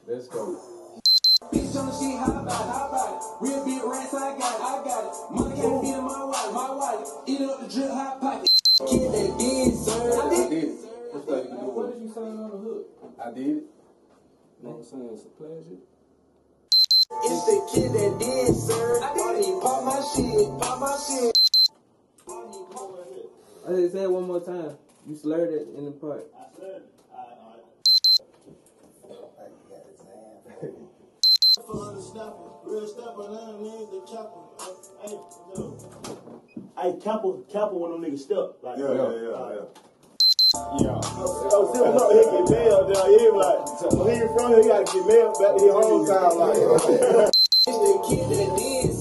Let's go. Bitch on the shit, how about it? Real big rats, I got it. Money can't feed in my wallet. Eating up the drip, hot pocket. Kid that did, sir. I did it. What's that you can do? What did you say on the hook? I did it. You know what I'm saying? It's a pleasure. It's the kid that did, sir. I did it. Pop my shit. I just say it one more time. You slurred it in the part. I slurred it. Real stepper, the chopper. Hey, Kappa when them niggas step. Like, Yeah. Oh, see, look, he get mail down here, like, when he from here, he gotta get mail back to his hometown, like. It's the kid that did,